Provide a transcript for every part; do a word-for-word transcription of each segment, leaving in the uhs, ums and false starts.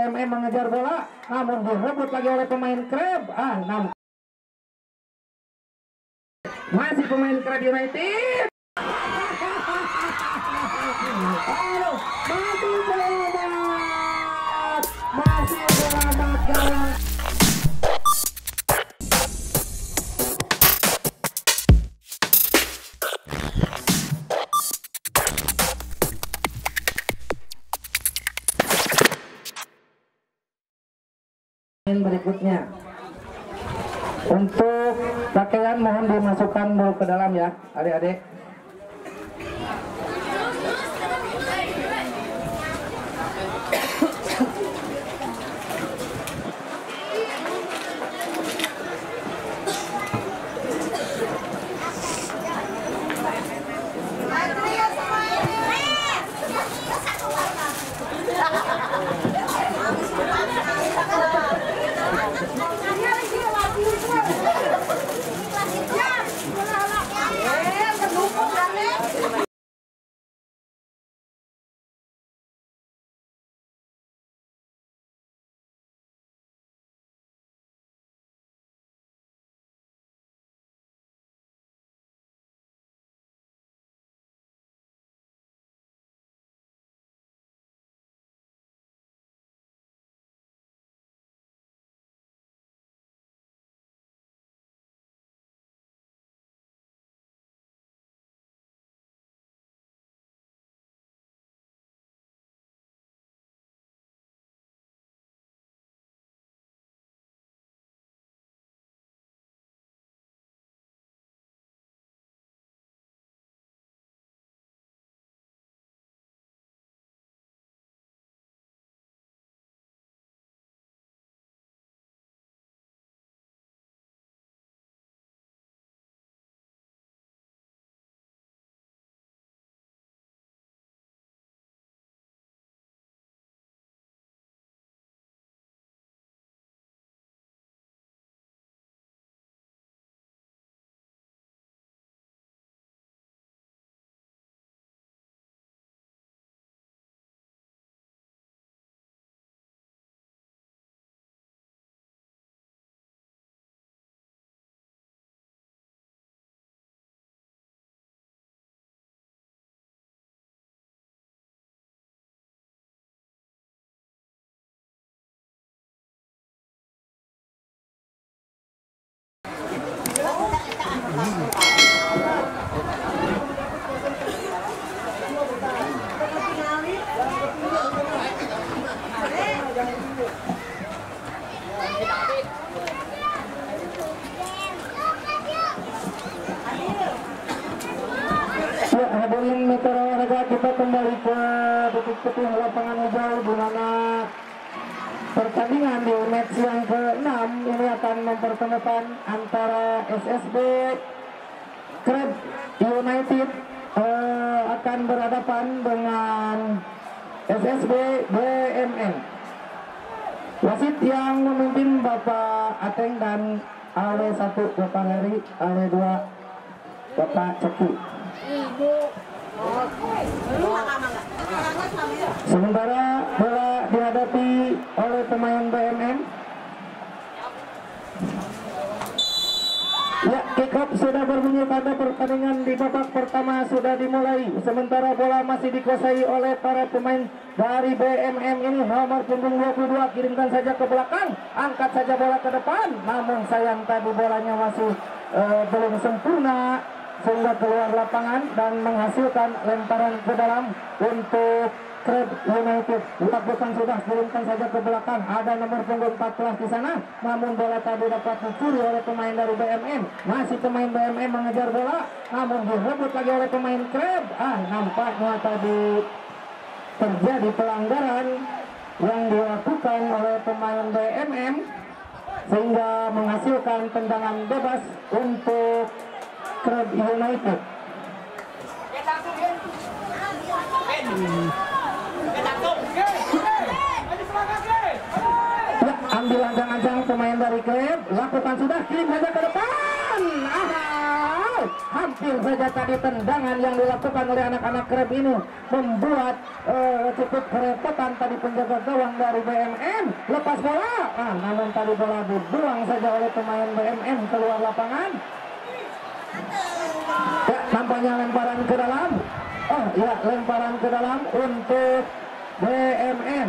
M M mengejar bola, namun direbut lagi oleh pemain Kreb. Ah, nam. Masih pemain Kreb United. Aduh, masih selamat, masih selamat gawang. Berikutnya untuk pakaian mohon dimasukkan dulu ke dalam ya adik-adik. Hadirin mitra olahraga, kita kembali ke detik-detik lapangan hijau di mana pertandingan di match yang keenam ini akan mempertemukan antara S S B Kreb United eh, akan berhadapan dengan S S B B M M. Wasit yang memimpin Bapak Ateng dan A W satu Bapak Heri, A W dua Bapak Ceku. Sementara bola dihadapi oleh pemain B M M. Ya, kick off sudah berbunyi pada pertandingan di babak pertama sudah dimulai. Sementara bola masih dikuasai oleh para pemain dari B M M ini. Nomor punggung dua puluh dua kirimkan saja ke belakang, angkat saja bola ke depan. Namun sayang tadi bolanya masih uh, belum sempurna sehingga keluar lapangan dan menghasilkan lemparan ke dalam untuk Kreb United. Letakkan sudah kirimkan saja ke belakang. Ada nomor punggung empat belas di sana. Namun bola tadi dapat dicuri oleh pemain dari B M M. Masih pemain B M M mengejar bola, namun direbut lagi oleh pemain Kreb. Ah, nampaknya tadi terjadi pelanggaran yang dilakukan oleh pemain B M M sehingga menghasilkan tendangan bebas untuk Kreb United. Ya, ambil ancang-ancang pemain dari Kreb, lakukan sudah, kirim saja ke depan. Ah, hampir saja tadi tendangan yang dilakukan oleh anak-anak Kreb ini membuat uh, cukup kerepotan tadi penjaga gawang dari B M M. Lepas bola, ah, namun tadi bola dibuang saja oleh pemain B M M keluar lapangan. Ya, nampaknya lemparan ke dalam. Oh ya, lemparan ke dalam untuk B M M.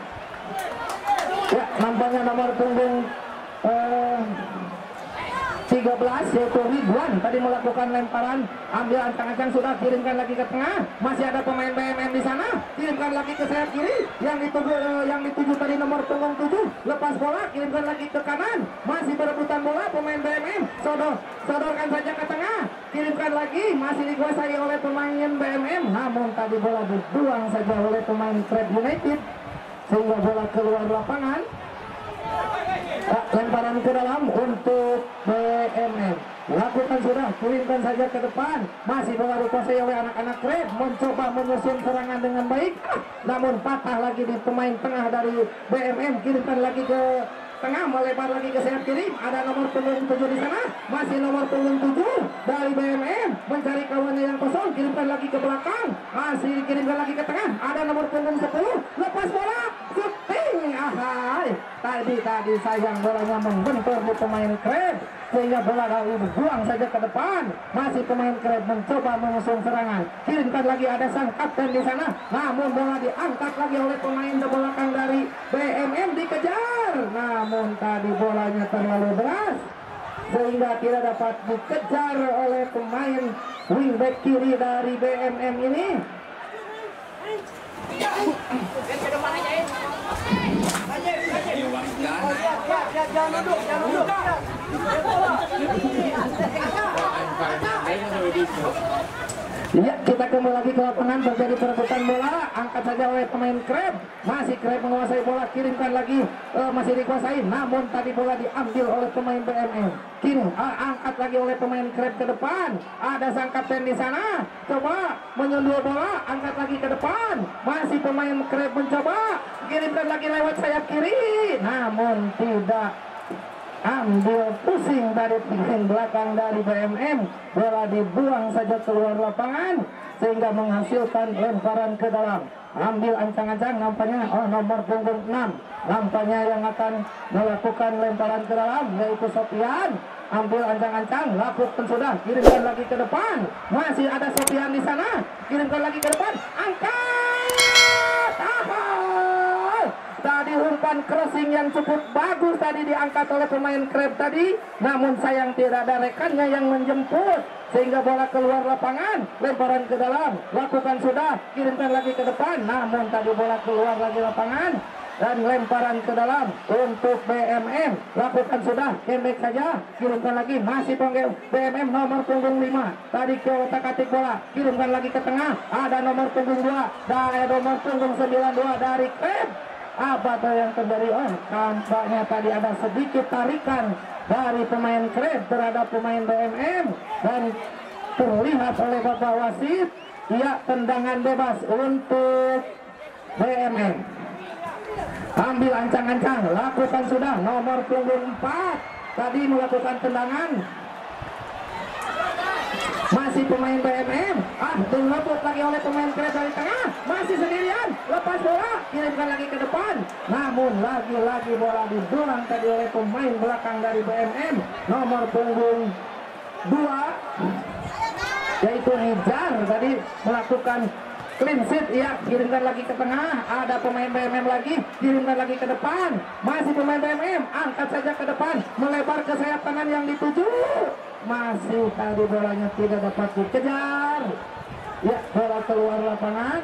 Ya, nampaknya nomor punggung uh, tiga belas yaitu Ridwan tadi melakukan lemparan, ambil ancang-ancang sudah kirimkan lagi ke tengah, masih ada pemain B M M di sana, kirimkan lagi ke sayap kiri yang dituju uh, yang dituju tadi nomor punggung tujuh, lepas bola kirimkan lagi ke kanan, masih berebutan bola pemain B M M, sodor sodorkan saja ke tengah, kirimkan lagi, masih dikuasai oleh pemain B M M, namun tadi bola dibuang saja oleh pemain Trade United sehingga bola keluar lapangan. Ah, lemparan ke dalam untuk B M M, lakukan sudah, kirimkan saja ke depan, masih bola dikuasai oleh anak-anak Red, mencoba menyusun serangan dengan baik, ah, namun patah lagi di pemain tengah dari B M M, kirimkan lagi ke tengah, melebar lagi ke sayap kiri, ada nomor punggung tujuh di sana, masih nomor punggung tujuh dari B M M, mencari kawannya yang kosong, kirimkan lagi ke belakang, masih dikirimkan lagi ke tengah, ada nomor punggung sepuluh, lepas bola, shooting, ahai, tadi tadi sayang bolanya membentur di pemain Kreb, sehingga bola dari dibuang saja ke depan, masih pemain Kreb mencoba mengusung serangan, kirimkan lagi, ada sang kapten di sana, namun bola diangkat lagi oleh pemain di belakang dari B M M, dikejar, namun tadi bolanya terlalu deras sehingga tidak dapat dikejar oleh pemain wingback kiri dari B M M ini. Ya, kita kembali lagi ke lapangan, terjadi perebutan bola, angkat saja oleh pemain Kreb, masih Kreb menguasai bola, kirimkan lagi, uh, masih dikuasai, namun tadi bola diambil oleh pemain B M M, kini uh, angkat lagi oleh pemain Kreb ke depan, ada sang kapten di sana, coba menyundul bola, angkat lagi ke depan, masih pemain Kreb mencoba, kirimkan lagi lewat sayap kiri, namun tidak, ambil pusing dari pemain belakang dari B M M, bola dibuang saja keluar lapangan sehingga menghasilkan lemparan ke dalam, ambil ancang-ancang, nampaknya oh nomor punggung enam nampaknya yang akan melakukan lemparan ke dalam yaitu Sofian, ambil ancang-ancang, lakukan sudah, kirimkan lagi ke depan, masih ada Sofian di sana, kirimkan lagi ke depan, angkat, ahal, tadi umpan crossing yang cukup bagus tadi diangkat oleh pemain Kreb tadi, namun sayang tidak ada rekannya yang menjemput sehingga bola keluar lapangan, lemparan ke dalam, lakukan sudah, kirimkan lagi ke depan, namun tadi bola keluar lagi lapangan dan lemparan ke dalam untuk B M M, lakukan sudah, pendek saja, kirimkan lagi, masih punggung B M M nomor punggung lima, tadi ke otak-atik bola, kirimkan lagi ke tengah, ada nomor punggung dua, dari nomor punggung sembilan puluh dua dari Kreb. Apa tuh yang terjadi? Oh, tampaknya tadi ada sedikit tarikan dari pemain Kreb terhadap pemain B M M dan terlihat oleh Bapak wasit, ya, tendangan bebas untuk B M M. Ambil ancang-ancang, lakukan sudah, nomor punggung empat tadi melakukan tendangan, masih pemain B M M, ah dilebut lagi oleh pemain Kreb dari tengah, masih sendirian, lepas bola, kirimkan lagi ke depan, namun lagi-lagi bola dibuang tadi oleh pemain belakang dari B M M nomor punggung dua yaitu Nijar, tadi melakukan clean sheet, ya, kirimkan lagi ke tengah, ada pemain B M M lagi, kirimkan lagi ke depan, masih pemain B M M, angkat saja ke depan, melebar ke sayap kanan yang dituju, masih tadi bolanya tidak dapat dikejar, ya, bola keluar lapangan,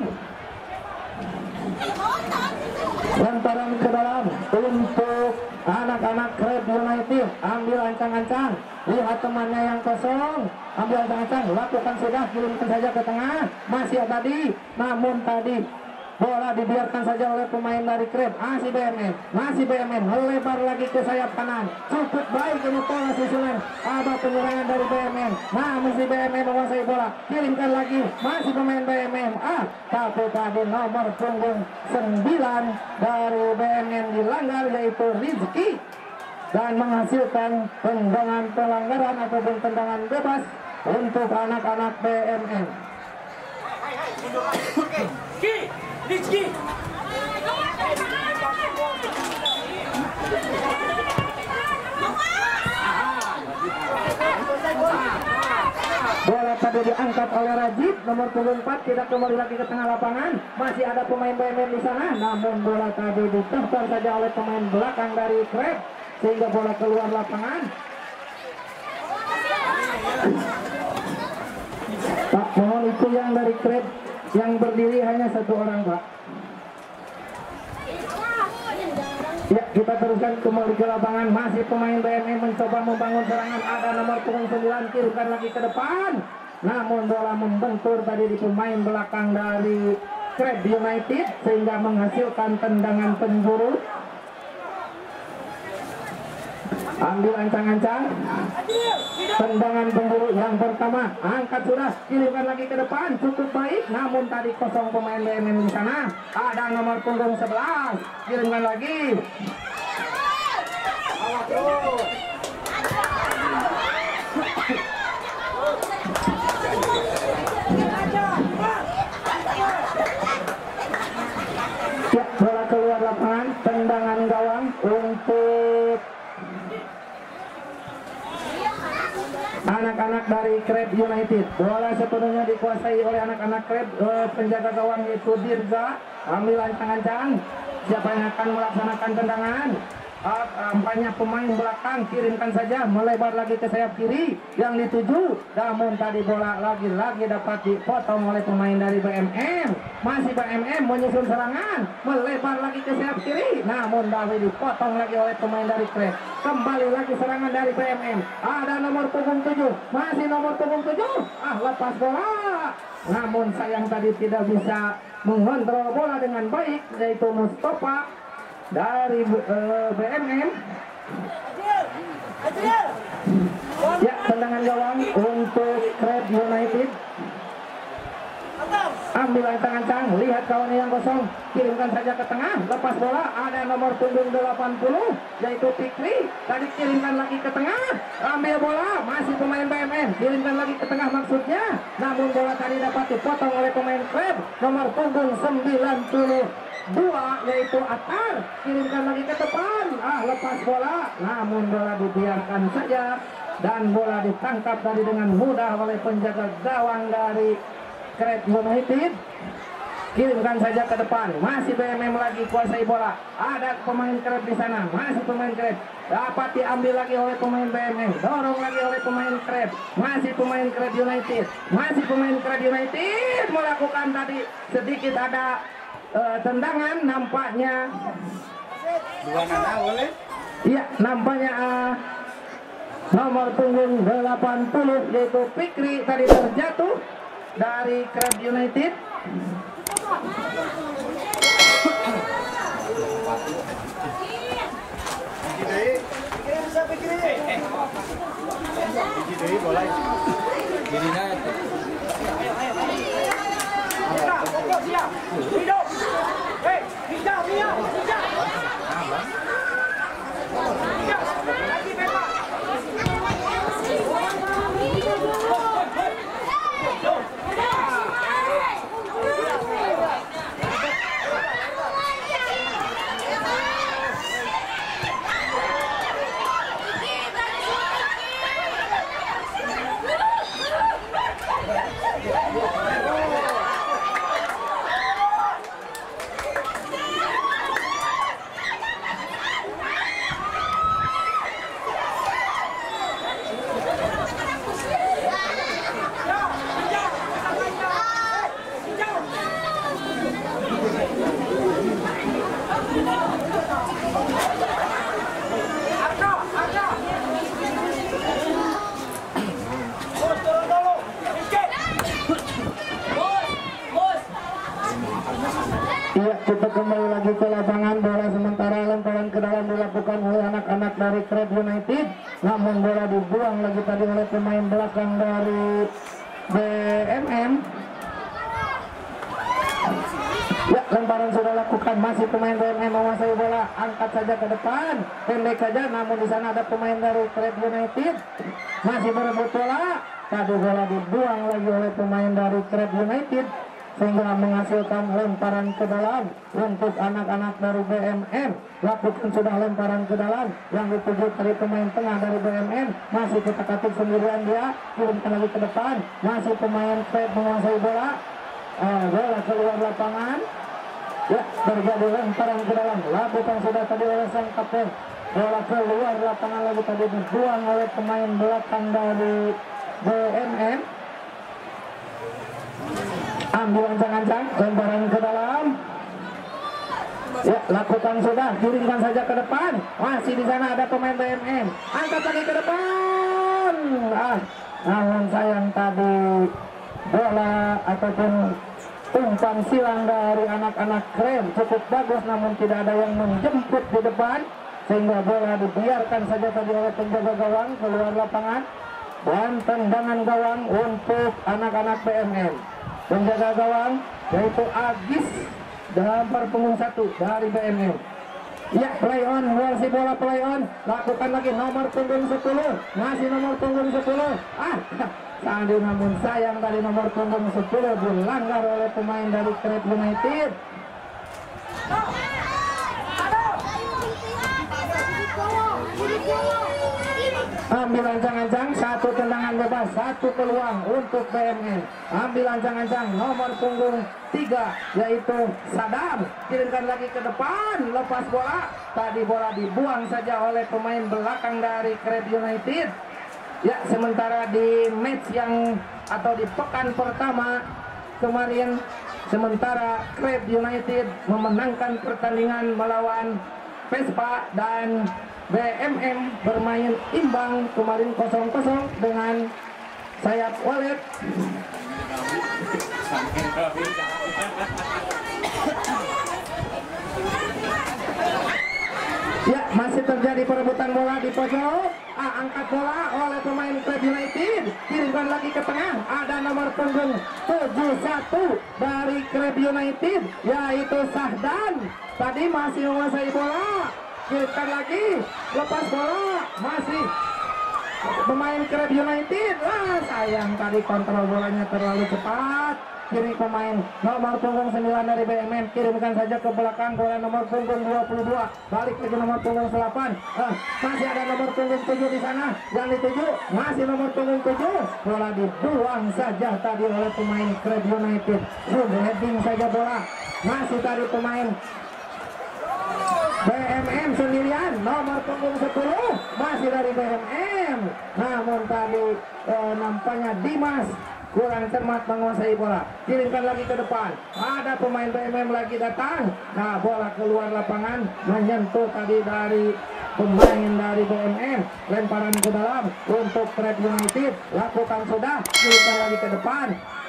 lemparan ke dalam untuk anak-anak Kreb United, ambil ancang-ancang, lihat temannya yang kosong, ambil ancang-ancang, lakukan sudah, kirimkan saja ke tengah, masih tadi, namun tadi bola dibiarkan saja oleh pemain dari Kreb, masih B M M, masih B M M, melebar lagi ke sayap kanan, cukup baik ini pola susunan, ada penyerangan dari B M M, nah masih B M M menguasai bola, kirimkan lagi, masih pemain B M M, ah tapi tadi nomor punggung sembilan dari B M M dilanggar yaitu Rizky dan menghasilkan tendangan pelanggaran ataupun tendangan bebas untuk anak-anak B M M. Bola tadi diangkat oleh Rajib, nomor punggung empat tidak kembali lagi ke tengah lapangan. Masih ada pemain B M M di sana, namun bola tadi ditempel saja oleh pemain belakang dari Kreb sehingga bola keluar lapangan. Pak, mohon itu yang dari Kreb yang berdiri hanya satu orang, Pak. Ya, kita teruskan kembali ke lapangan. Masih pemain B M M mencoba membangun serangan. Ada nomor punggung sembilan, kirimkan lagi ke depan. Namun bola membentur tadi di pemain belakang dari Kreb United sehingga menghasilkan tendangan penjuru. Ambil ancang-ancang. Tendangan penjuru yang pertama, angkat sudah, kirimkan lagi ke depan, cukup baik. Namun tadi kosong pemain B M M di sana. Ada nomor punggung sebelas, kirimkan lagi. Awas terus. Ya, bola keluar lapangan, tendangan gawang untuk anak-anak dari Kreb United. Bola sepenuhnya dikuasai oleh anak-anak Kreb. Uh, penjaga gawang yaitu Dirga. Ambil ancang-ancang. Siapa yang akan melaksanakan tendangan? Uh, uh, banyak pemain belakang, kirimkan saja, melebar lagi ke sayap kiri yang dituju. Namun tadi bola lagi-lagi dapat dipotong oleh pemain dari B M M. Masih B M M menyusun serangan, melebar lagi ke sayap kiri. Namun David dipotong lagi oleh pemain dari Kreb. Kembali lagi serangan dari B M M. Ada nomor punggung tujuh, masih nomor punggung tujuh. Ah, lepas bola. Namun sayang tadi tidak bisa mengontrol bola dengan baik, yaitu Mustafa dari uh, B M M. Ya, tendangan gawang untuk Kreb United. Ambil ancang-ancang, lihat kawannya yang kosong, kirimkan saja ke tengah, lepas bola. Ada nomor punggung delapan puluh yaitu Fikri, tadi kirimkan lagi ke tengah, ambil bola, masih pemain B M M, kirimkan lagi ke tengah maksudnya. Namun bola tadi dapat dipotong oleh pemain Kreb nomor punggung sembilan puluh dua yaitu Atar, kirimkan lagi ke depan. Ah, lepas bola, namun bola dibiarkan saja dan bola ditangkap tadi dengan mudah oleh penjaga gawang dari Kreb United. Kirimkan saja ke depan, masih B M M lagi kuasai bola. Ada pemain Kreb di sana, masih pemain Kreb, dapat diambil lagi oleh pemain B M M, dorong lagi oleh pemain Kreb, masih pemain Kreb United, masih pemain Kreb United melakukan tadi sedikit ada uh, tendangan, nampaknya dua nana boleh? Iya, nampaknya uh, nomor punggung delapan puluh yaitu Fikri tadi terjatuh dari Kreb United. Iya, kita kembali lagi ke lapangan. Bola sementara lemparan ke dalam dilakukan oleh anak-anak dari Kreb United. Namun bola dibuang lagi tadi oleh pemain belakang dari B M M. Ya, lemparan sudah lakukan, masih pemain B M M menguasai bola. Angkat saja ke depan, pendek saja. Namun di sana ada pemain dari Kreb United masih berebut bola. Tadi bola dibuang lagi oleh pemain dari Kreb United. sehingga menghasilkan lemparan ke dalam untuk anak-anak dari B M M. Lakukan sudah lemparan ke dalam yang dituju dari pemain tengah dari B M M, masih kita katik sendirian dia, kirimkan lagi ke depan, masih pemain Fred menguasai bola. Uh, bola keluar lapangan. Ya, terjadi lemparan ke dalam, lakukan sudah tadi oleh sang kapten. Bola keluar lapangan lagi tadi dibuang oleh pemain belakang dari B M M. Ambil ancang-ancang, lemparan ke dalam. Ya, lakukan sudah, kirimkan saja ke depan. Masih di sana ada pemain B M M. Angkat lagi ke depan. Ah, namun sayang tadi bola ataupun umpan silang dari anak-anak Krem cukup bagus, namun tidak ada yang menjemput di depan, sehingga bola dibiarkan saja tadi oleh penjaga gawang keluar lapangan. Dan tendangan gawang untuk anak-anak B M M. Penjaga gawang yaitu Agis dalam punggung satu dari B M M. Ya, play on, versi bola play on. Lakukan lagi nomor punggung sepuluh. Masih nomor punggung sepuluh. Ah, tadi namun sayang dari nomor punggung sepuluh dilanggar oleh pemain dari Krep United. Ambil ancang-ancang, satu tendangan bebas, satu peluang untuk B M M. Ambil ancang-ancang nomor punggung tiga yaitu Sadam, kirimkan lagi ke depan, lepas bola. Tadi bola dibuang saja oleh pemain belakang dari Krep United. Ya, sementara di match yang atau di pekan pertama kemarin, sementara Krep United memenangkan pertandingan melawan Vespa dan B M M bermain imbang kemarin kosong kosong dengan Sayap Walet. Ya, masih terjadi perebutan bola di pojok. Ah, angkat bola oleh pemain Krep United, kirimkan lagi ke tengah. Ada nomor punggung tujuh puluh satu dari Krep United yaitu Sahdan. Tadi masih menguasai bola, kirimkan lagi, lepas bola, masih pemain Krep United. Wah, sayang tadi kontrol bolanya terlalu cepat. Kiri pemain nomor punggung sembilan dari B M M, kirimkan saja ke belakang bola nomor punggung dua puluh dua, balik lagi nomor punggung delapan. Ah, masih ada nomor punggung tujuh di sana, yang dituju masih nomor punggung tujuh. Bola dibuang saja tadi oleh pemain Krep United. Sudah heading saja bola, masih tadi pemain B M M sendirian, nomor punggung sepuluh masih dari B M M. Namun tadi eh, nampaknya Dimas kurang cermat menguasai bola. Kirimkan lagi ke depan, ada pemain B M M lagi datang. Nah, bola keluar lapangan, menyentuh tadi dari pemain dari B M M. Lemparan ke dalam untuk Krep United, lakukan sudah, kirimkan lagi ke depan.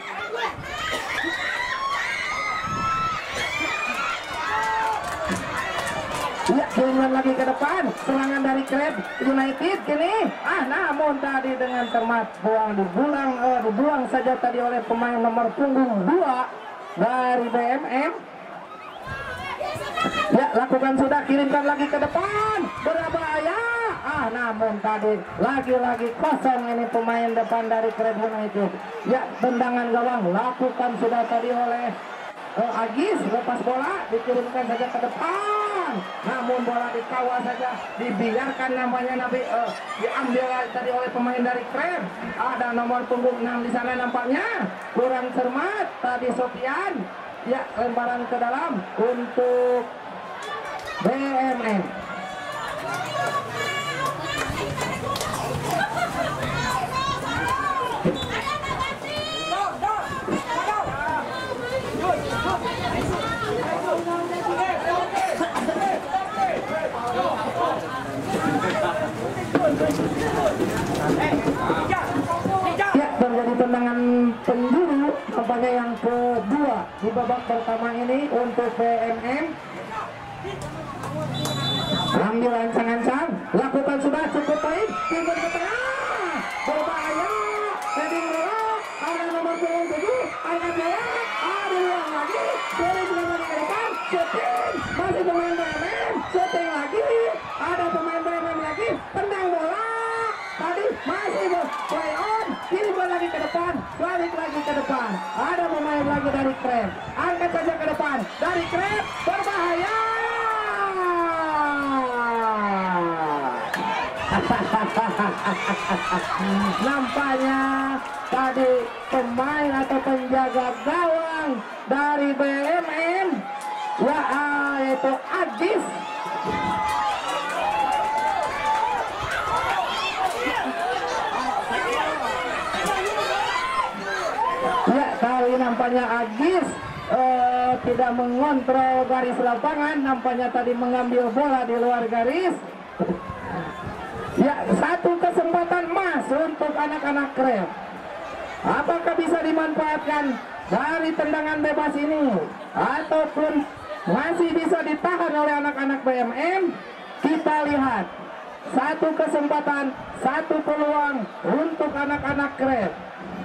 Ya, kirimkan lagi ke depan, serangan dari Krep United kini. Ah, namun tadi dengan cermat buang dibuang, eh, dibuang saja tadi oleh pemain nomor punggung dua dari B M M. Ya, lakukan sudah, kirimkan lagi ke depan, berbahaya. Ah, namun tadi lagi-lagi kosong ini pemain depan dari Krep United. Ya, tendangan gawang lakukan sudah tadi oleh Uh, Agis, lepas bola dikirimkan saja ke depan, namun bola dikawal saja, dibiarkan namanya Nabi uh, diambil tadi oleh pemain dari Krep. Ada nomor punggung enam di sana nampaknya kurang cermat tadi Sofian. Ya, lemparan ke dalam untuk B M M. Ya, terjadi tendangan penjuru tampaknya yang kedua di babak pertama ini untuk B M M. Ambil ancang-ancang, lakukan sudah, cukup baik, timbul ke tengah, berbahaya, heading bola, ada nomor punggung tujuh, angkat bola, ada ulang lagi, boleh juga lagi ke depan, shooting, masih pemain B M M, shooting lagi, ada pemain B M M lagi, tendang bola, tadi masih play on, kirim lagi ke depan, balik lagi ke depan. depan. Ada pemain lagi dari Krep. Angkat saja ke depan. Dari Krep berbahaya. Nampaknya tadi pemain atau penjaga gawang dari B M M ya yaitu Agis ya kali nampaknya Agis uh, tidak mengontrol garis lapangan, nampaknya tadi mengambil bola di luar garis. Ya, satu kesempatan emas untuk anak-anak Krep. Apakah bisa dimanfaatkan dari tendangan bebas ini ataupun masih bisa ditahan oleh anak-anak B M M? Kita lihat. Satu kesempatan, satu peluang untuk anak-anak Krep.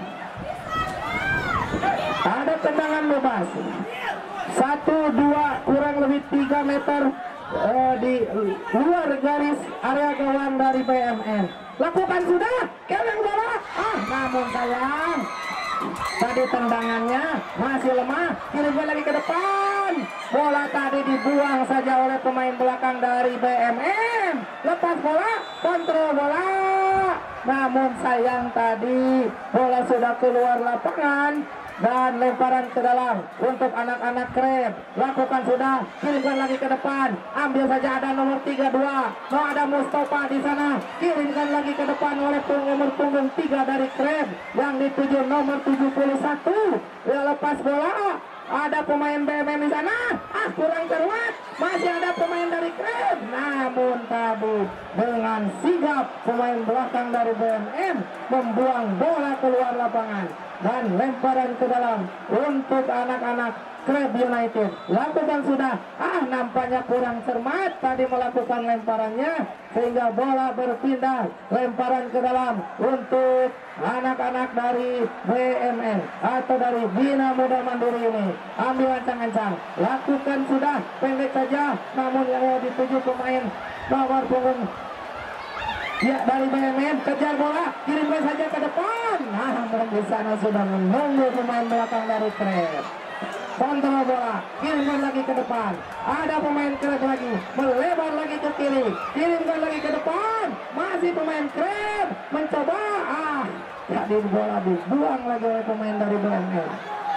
Ada tendangan bebas. Satu, dua, kurang lebih tiga meter Uh, di luar garis area gawang dari B M N. Lakukan sudah, keleng bola. Ah, namun sayang, tadi tendangannya masih lemah. Kirimkan lagi ke depan. Bola tadi dibuang saja oleh pemain belakang dari B M M. Lepas bola, kontrol bola. Namun sayang tadi bola sudah keluar lapangan. Dan lemparan ke dalam untuk anak-anak Krep. Lakukan sudah, kirimkan lagi ke depan. Ambil saja, ada nomor tiga puluh dua. No, ada Mustafa di sana. Kirimkan lagi ke depan oleh nomor punggung tiga dari Krep yang dituju nomor tujuh puluh satu. Ya, lepas bola. Ada pemain B M M di sana. Ah, kurang cermat. Masih ada pemain dari Krep. Namun tadi dengan sigap pemain belakang dari B M M membuang bola keluar lapangan. Dan lemparan ke dalam untuk anak-anak Krep United. Lakukan sudah. Ah, nampaknya kurang cermat tadi melakukan lemparannya sehingga bola berpindah. Lemparan ke dalam untuk anak-anak dari B M N atau dari Bina Muda Mandiri ini. Ambil ancang-ancang. Lakukan sudah. Pendek saja. Namun yang dituju pemain nomor punggung ya dari B M M, kejar bola, kirimkan saja ke depan. Nah, di sana sudah menunggu pemain belakang dari Krep. Kontrol bola, kirimkan lagi ke depan. Ada pemain Krep lagi, melebar lagi ke kiri, kirimkan lagi ke depan. Masih pemain Krep mencoba. Ah, jadi bola dibuang lagi oleh pemain dari B M M.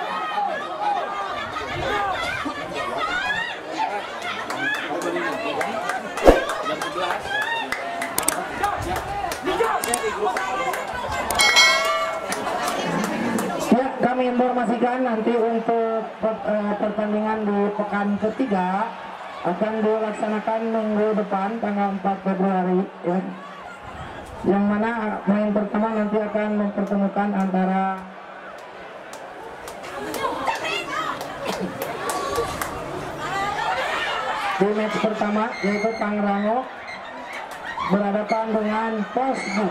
Ya, kami informasikan nanti untuk uh, pertandingan di pekan ketiga akan dilaksanakan minggu depan tanggal empat Februari ya. Yang mana main pertama nanti akan mempertemukan antara di match pertama yaitu Pangrango berhadapan dengan Posbu.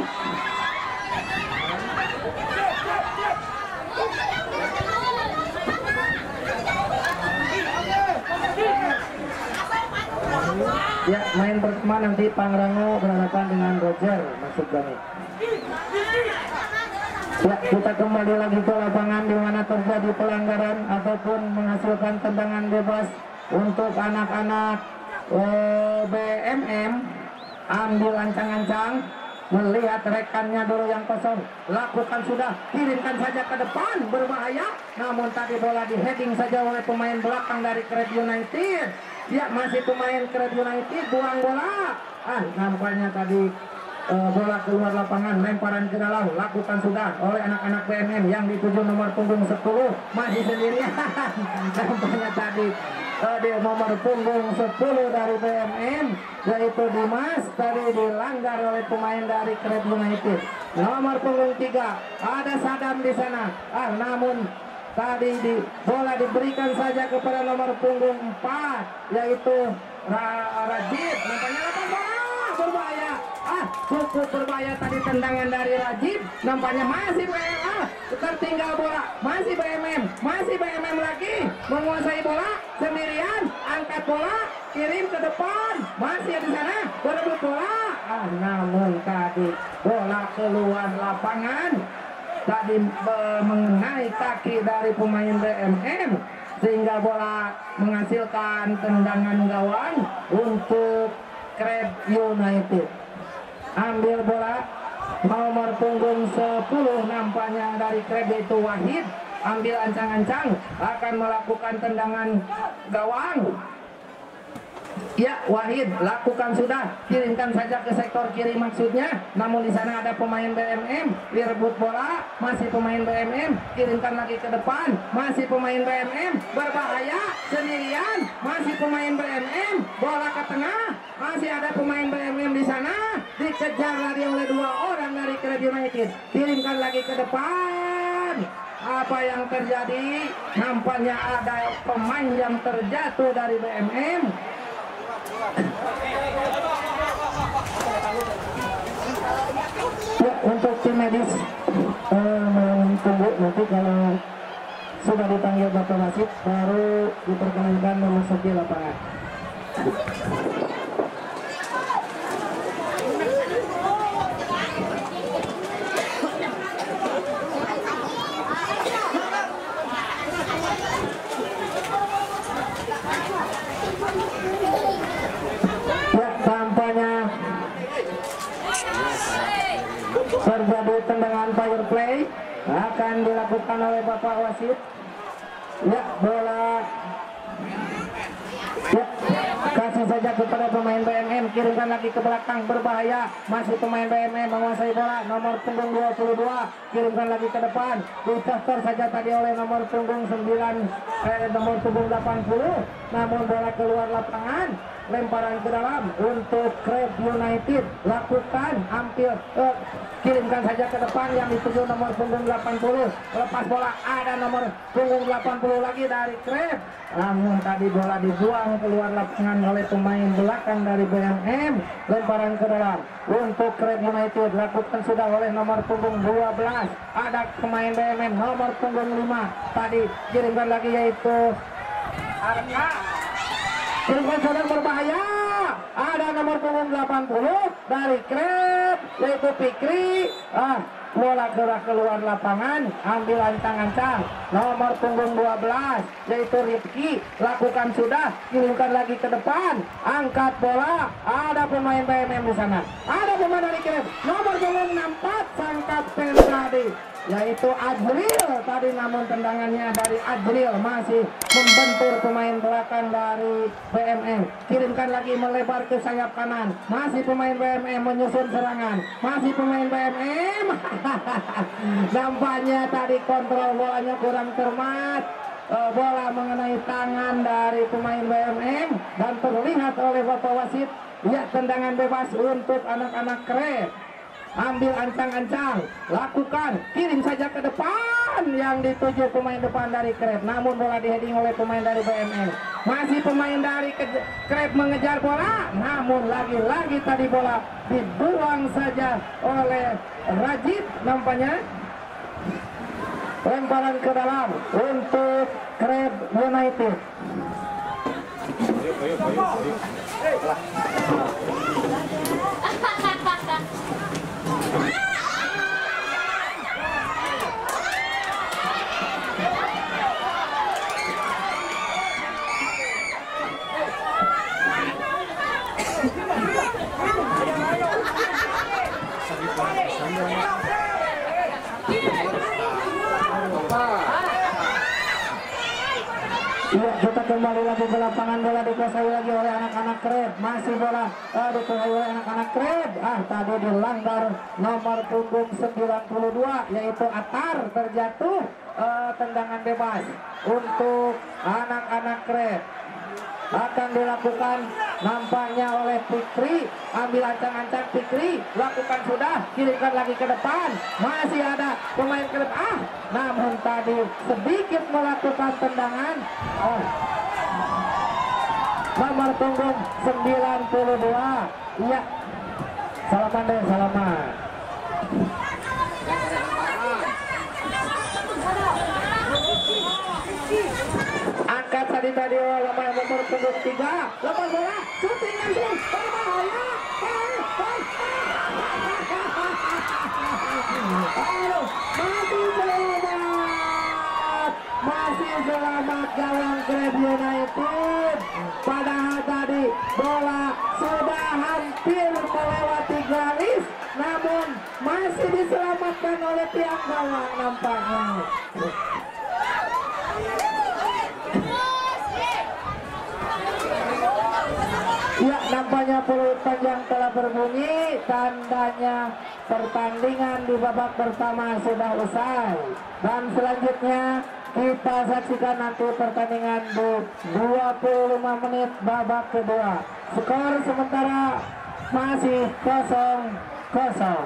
Ya, main pertama nanti Pangrango berhadapan dengan Roger, maksud kami. Ya, kita kembali lagi ke lapangan di mana terjadi pelanggaran ataupun menghasilkan tendangan bebas untuk anak-anak eh, B M M. Ambil ancang-ancang, melihat rekannya dulu yang kosong, lakukan sudah, kirimkan saja ke depan, berbahaya. Namun tadi bola di heading saja oleh pemain belakang dari Krep United. Ya, masih pemain Krep United, buang bola. Ah, nampaknya tadi uh, bola keluar lapangan, lemparan ke dalam, lakukan sudah oleh anak-anak B M M yang dituju nomor punggung sepuluh, masih sendirian. Nampaknya tadi uh, di nomor punggung sepuluh dari B M M yaitu Dimas tadi dilanggar oleh pemain dari Krep United. Nomor punggung tiga ada Sadam di sana. Ah, namun tadi di bola diberikan saja kepada nomor punggung empat yaitu Ra Rajib. Nampaknya lepas bola, berbahaya. Ah, cukup berbahaya tadi tendangan dari Rajib. Nampaknya masih B M M, tertinggal bola. Masih B M M, masih B M M lagi menguasai bola sendirian. Angkat bola, kirim ke depan. Masih di sana berebut bola. Ah, namun tadi bola keluar lapangan. tadi uh, mengenai kaki dari pemain B M M sehingga bola menghasilkan tendangan gawang untuk Kreb United. Ambil bola nomor punggung sepuluh nampaknya dari Kreb yaitu Wahid, ambil ancang-ancang akan melakukan tendangan gawang. Ya, Wahid lakukan sudah, kirimkan saja ke sektor kiri maksudnya. Namun di sana ada pemain B M M, direbut bola, masih pemain B M M, kirimkan lagi ke depan, masih pemain B M M, berbahaya sendirian, masih pemain B M M, bola ke tengah, masih ada pemain B M M di sana, dikejar lagi oleh dua orang dari Kreb United, kirimkan lagi ke depan. Apa yang terjadi? Nampaknya ada pemain yang terjatuh dari B M M. Ya, untuk tim medis eh, menunggu nanti kalau sudah dipanggil Bapak Wasit baru diperkenankan memasuki lapangan. Terjadi tendangan power play akan dilakukan oleh Bapak Wasit. Ya, bola ya, kasih saja kepada pemain B M M, kirimkan lagi ke belakang, berbahaya, masih pemain B M M menguasai bola, nomor punggung dua puluh dua, kirimkan lagi ke depan, dicotor saja tadi oleh nomor punggung sembilan, eh, nomor punggung delapan puluh, namun bola keluar lapangan. Lemparan ke dalam untuk Kreb United, lakukan ambil eh, kirimkan saja ke depan yang dituju nomor punggung delapan puluh, lepas bola ada nomor punggung delapan puluh lagi dari Kreb, namun tadi bola dibuang keluar lapangan oleh pemain belakang dari B M M. Lemparan ke dalam untuk Kreb United, lakukan sudah oleh nomor punggung dua belas, ada pemain B M M nomor punggung lima, tadi kirimkan lagi yaitu Arka, kirimkan saudara, berbahaya, ada nomor punggung delapan puluh dari Kreb yaitu Fikri. Ah, bola gerak keluar lapangan, ambil ancang-ancang nomor punggung dua belas yaitu Rifki, lakukan sudah, kirimkan lagi ke depan, angkat bola, ada pemain B M M di sana, ada pemain dari Kreb nomor punggung enam puluh empat sang kapten tadi yaitu Adril tadi, namun tendangannya dari Adril masih membentur pemain belakang dari B M M. Kirimkan lagi melebar ke sayap kanan, masih pemain B M M menyusun serangan, masih pemain B M M. Nampaknya tadi kontrol bolanya kurang cermat, uh, bola mengenai tangan dari pemain B M M dan terlihat oleh Bapak Wasit. Ya, tendangan bebas untuk anak-anak Kreb. Ambil ancang-ancang, lakukan, kirim saja ke depan yang dituju pemain depan dari Kreb, namun bola diheading oleh pemain dari B M M. Masih pemain dari Kreb mengejar bola, namun lagi-lagi tadi bola dibuang saja oleh Rajib nampaknya. Lemparan ke dalam untuk Kreb United. Ayo, ayo, ayo, ayo. Iya, kita kembali lagi ke lapangan, bola dikuasai lagi oleh anak-anak Kreb, masih bola uh, dikuasai oleh anak-anak Kreb. Ah, tadi dilanggar nomor punggung sembilan puluh dua yaitu Atar, terjatuh, uh, tendangan bebas untuk anak-anak Kreb. Akan dilakukan nampaknya oleh Fikri, ambil ancang-ancang Fikri, lakukan sudah, kirimkan lagi ke depan, masih ada pemain Kreb, ah, namun tadi sedikit melakukan tendangan. Oh, nomor punggung sembilan puluh dua, iya, salaman deh, salaman. Angkat tadi tadi nomor nomor punggung tiga, lepas bola, syuting langsung, berbahaya. Aduh, masih hampir melewati garis, namun masih diselamatkan oleh tiang gawang nampaknya. Ya, nampaknya peluit panjang telah berbunyi, tandanya pertandingan di babak pertama sudah usai. Dan selanjutnya kita saksikan nanti pertandingan di dua puluh lima menit babak kedua. Skor sementara masih kosong kosong.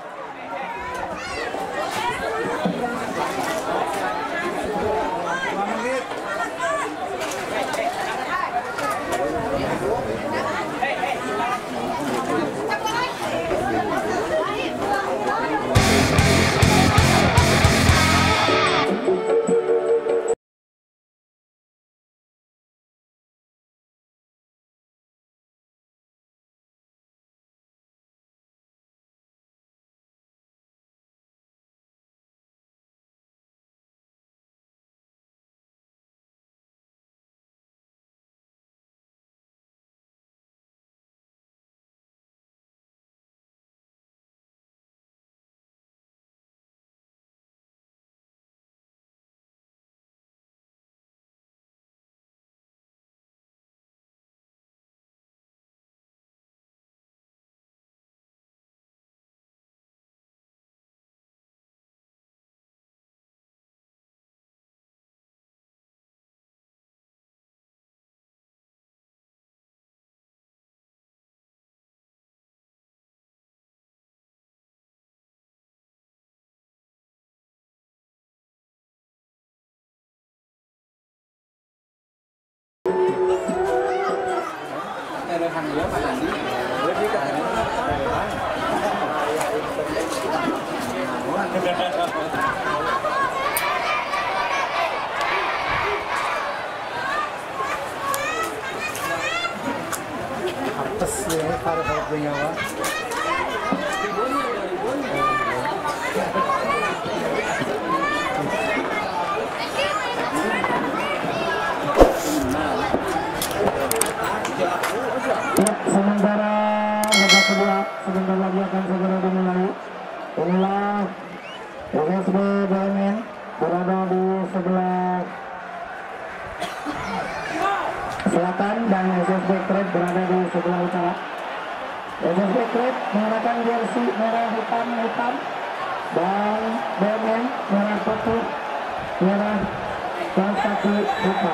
Apes ya, para para penyawa. Sementara babak kedua sebentar lagi akan segera dimulai. Inilah U S B B M N berada di sebelah selatan dan S S B Krep berada di sebelah utara. S S B Krep menggunakan jersey merah hitam hitam dan B M N merah putih merah dan kaki hitam.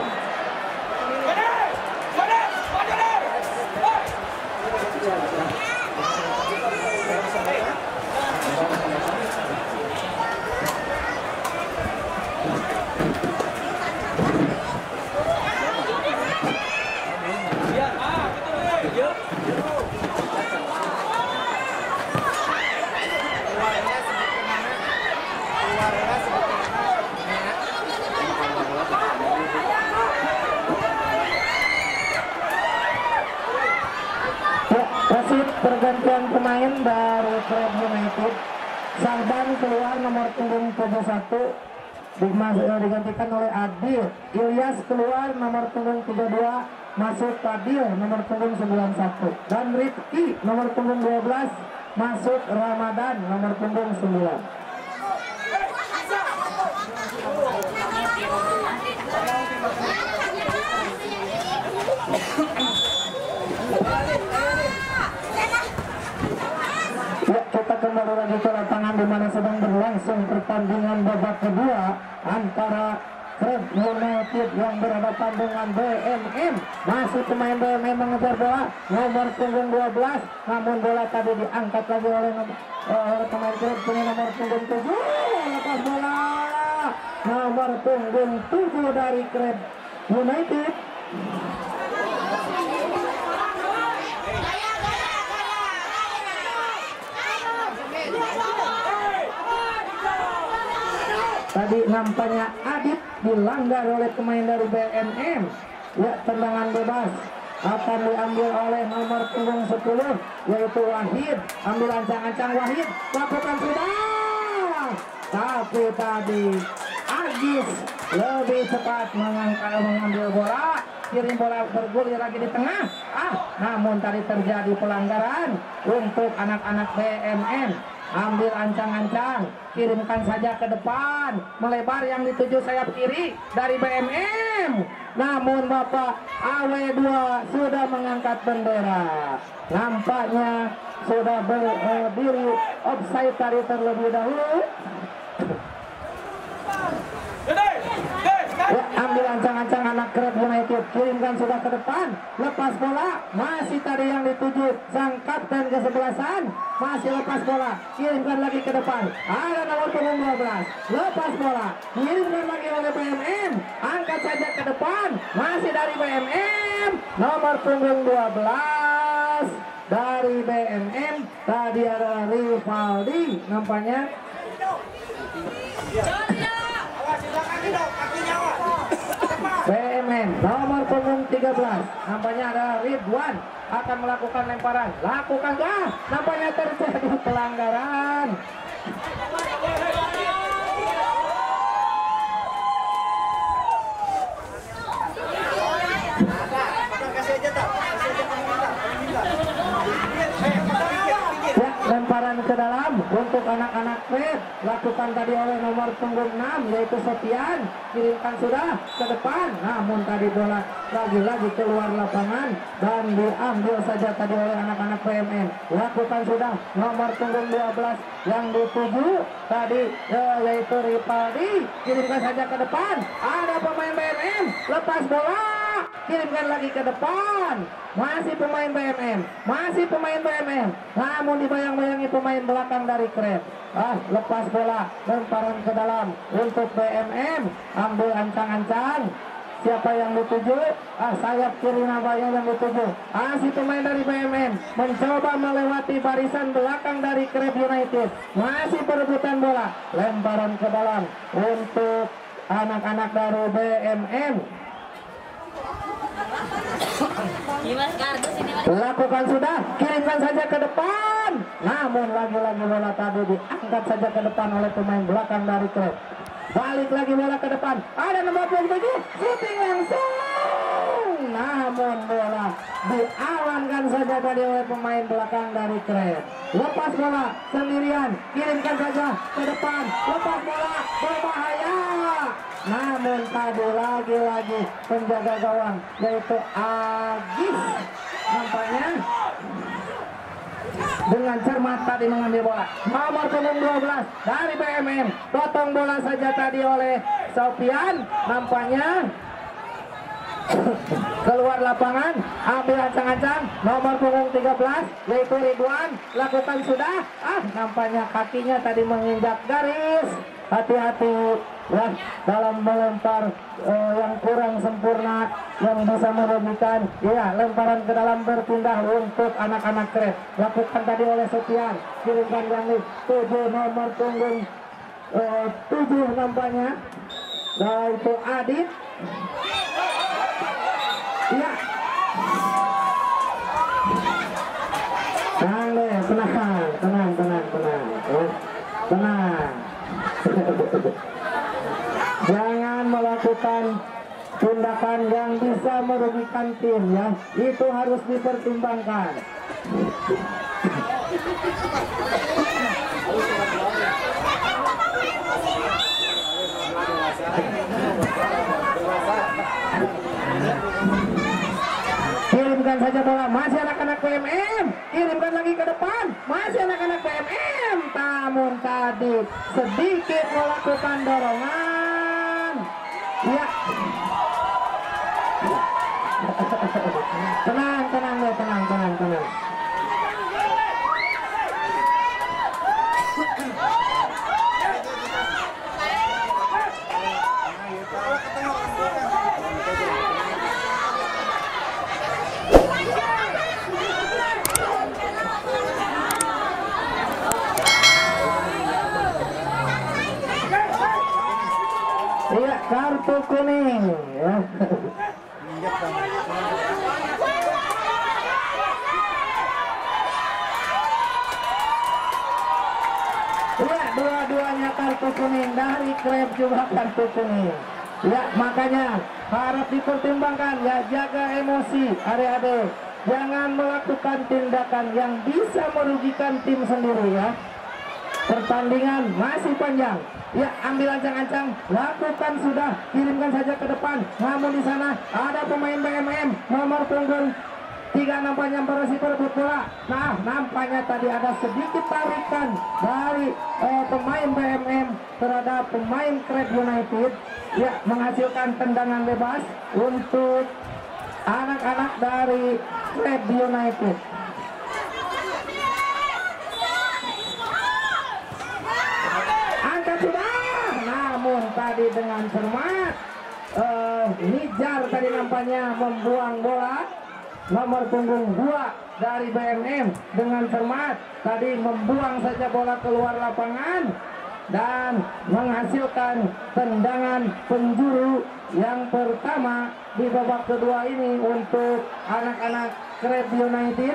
Pergantian pemain dari Krep United. Sarban keluar nomor punggung tujuh puluh satu digantikan oleh Adil. Ilyas keluar nomor punggung tiga puluh dua masuk Adil nomor punggung sembilan puluh satu dan Rifki nomor punggung dua belas masuk Ramadan nomor punggung sembilan. Ya, kita kembali lagi ke lapangan di mana sedang berlangsung pertandingan babak kedua antara Krep United yang berhadapan dengan B M M. Masih pemain B M M mengejar bola nomor punggung dua belas, namun bola tadi diangkat lagi oleh, oleh pemain Krep punya nomor punggung tujuh. Lepas bola nomor punggung tujuh dari Krep United. Tadi nampaknya Adit dilanggar oleh pemain dari B M M. Ya, tendangan bebas akan diambil oleh nomor punggung sepuluh yaitu Wahid. Ambil ancang-ancang Wahid, lakukan sudah. Tapi tadi Agis lebih cepat mengangkat mengambil bola kirim bola bergulir lagi di tengah. Ah, namun tadi terjadi pelanggaran untuk anak-anak B M M. Ambil ancang-ancang, kirimkan saja ke depan, melebar yang dituju sayap kiri dari B M M. Namun Bapak A W dua sudah mengangkat bendera. Nampaknya sudah berdiri offside tadi terlebih dahulu. Ya, ambil ancang-ancang anak Krep United, kirimkan sudah ke depan, lepas bola, masih tadi yang dituju sang kapten kesebelasan, masih lepas bola, kirimkan lagi ke depan, ada nomor punggung dua belas, lepas bola, kirimkan lagi oleh B M M, angkat saja ke depan, masih dari B M M, nomor punggung dua belas dari B M M, tadi adalah Rivaldi nampaknya. B M M nomor punggung tiga belas nampaknya ada Ridwan akan melakukan lemparan, lakukan gak? Nampaknya terjadi pelanggaran. Ya, lemparan ke dalam untuk anak-anak Krep lakukan tadi oleh nomor punggung enam yaitu Sofian, kirimkan sudah ke depan, namun tadi bola lagi-lagi keluar lapangan dan diambil saja tadi oleh anak-anak B M M. Lakukan sudah nomor punggung dua belas yang dituju tadi eh, yaitu Rivaldi, kirimkan saja ke depan, ada pemain B M M, lepas bola, kirimkan lagi ke depan, masih pemain B M M, masih pemain B M M, namun dibayang-bayangi pemain belakang dari Krep. Ah, lepas bola, lemparan ke dalam untuk B M M, ambil ancang-ancang, siapa yang dituju? Ah, sayap kiri nampaknya yang dituju, masih pemain dari B M M, mencoba melewati barisan belakang dari Krep United, masih perebutan bola, lemparan ke dalam untuk anak-anak dari B M M. Lakukan sudah, kirimkan saja ke depan, namun lagi-lagi bola tadi diangkat saja ke depan oleh pemain belakang dari Krep. Balik lagi bola ke depan, ada nomor punggung tujuh, shooting langsung, namun bola diawankan saja tadi oleh pemain belakang dari Krep. Lepas bola sendirian, kirimkan saja ke depan, lepas bola berbahaya, namun tadi lagi-lagi penjaga gawang yaitu Agis nampaknya dengan cermat tadi mengambil bola. Nomor punggung dua belas dari B M M, potong bola saja tadi oleh Sofian, nampaknya keluar lapangan, ambil ancang-ancang nomor punggung tiga belas yaitu Ridwan, lakukan sudah, ah nampaknya kakinya tadi menginjak garis. Hati-hati ya dalam melempar uh, yang kurang sempurna yang bisa merugikan. Ya, lemparan ke dalam berpindah untuk anak-anak Krep, lakukan tadi oleh Sofian, kirimkan yang tujuh nomor punggung uh, tujuh nampaknya yaitu Adit. Iya, tenang deh, tenang, tenang, tenang, tenang, ya. Tenang. Jangan melakukan tindakan yang bisa merugikan tim ya, itu harus dipertimbangkan. Kirimkan saja bola, masih anak-anak B M M, kirimkan lagi ke depan, masih anak-anak B M M, namun tadi sedikit melakukan dorongan. Ya, tenang, tenang deh, tenang, tenang, tenang. Iya, kartu kuning ya. Iya, dua-duanya kartu kuning, dari Krep juga kartu kuning. Ya, makanya harap dipertimbangkan ya, jaga emosi adik-adik. Jangan melakukan tindakan yang bisa merugikan tim sendiri ya. Pertandingan masih panjang. Ya, ambil ancang-ancang, lakukan sudah, kirimkan saja ke depan. Namun di sana ada pemain B M M nomor punggung tiga nampaknya berhasil berebut bola. Nah, nampaknya tadi ada sedikit tarikan dari eh, pemain B M M terhadap pemain Crab United. Ya, menghasilkan tendangan bebas untuk anak-anak dari Crab United. Angkat sudah, namun tadi dengan cermat uh, Nijar tadi nampaknya membuang bola. Nomor punggung dua dari B M M dengan cermat tadi membuang saja bola keluar lapangan dan menghasilkan tendangan penjuru yang pertama di babak kedua ini untuk anak-anak Crab United.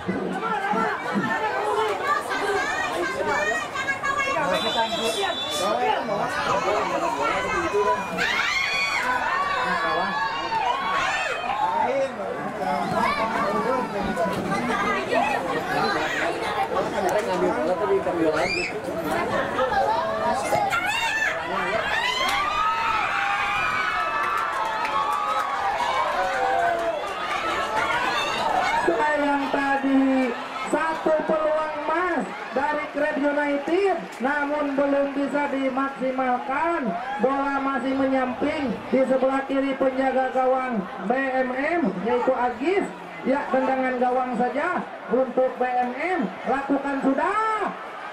Sayang tadi satu peluang emas dari Crab United, namun belum bisa dimaksimalkan. Bola masih menyamping di sebelah kiri penjaga gawang B M M yaitu Agis. Ya, tendangan gawang saja untuk B M M. Lakukan sudah.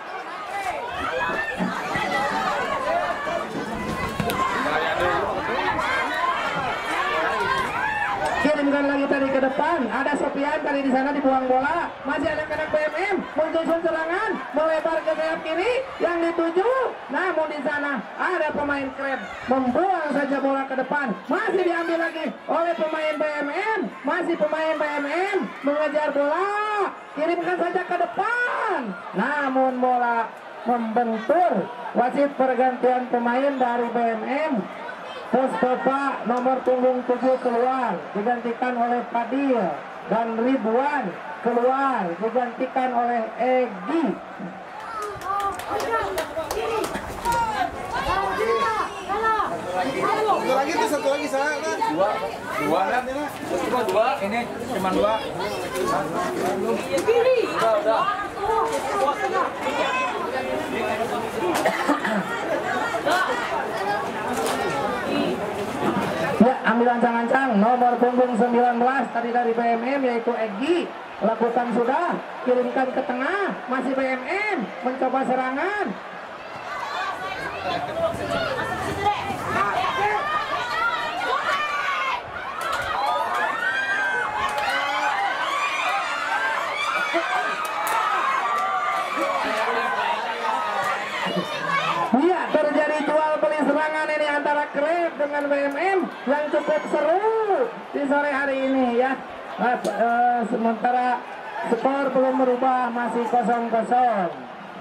Kirimkan lagi tadi ke depan. Ada Sofian tadi di sana dibuang bola. Masih ada anak B M M menyusun serangan melebar ke sayap kiri yang dituju. Namun di sana ada pemain Crab membuang saja bola ke depan. Masih diambil lagi oleh pemain B M M. Masih pemain B M M mengejar bola. Kirimkan saja ke depan. Namun bola membentur. Wasit pergantian pemain dari B M M. Mustafa nomor punggung tujuh keluar digantikan oleh Fadil dan Ridwan keluar digantikan oleh Egi. Satu lagi tuh, satu lagi sana. Dua, dua kan ini? Cuma dua, ini cuma dua. Udah, udah. Ya, ambil ancang-ancang nomor punggung sembilan belas tadi dari B M M yaitu Egi. Lakukan sudah, kirimkan ke tengah. Masih B M M mencoba serangan. Iya, terjadi jual beli serangan ini antara Crab dengan B M M yang cukup seru di sore hari ini ya. Nah, uh, sementara skor belum berubah, masih kosong kosong.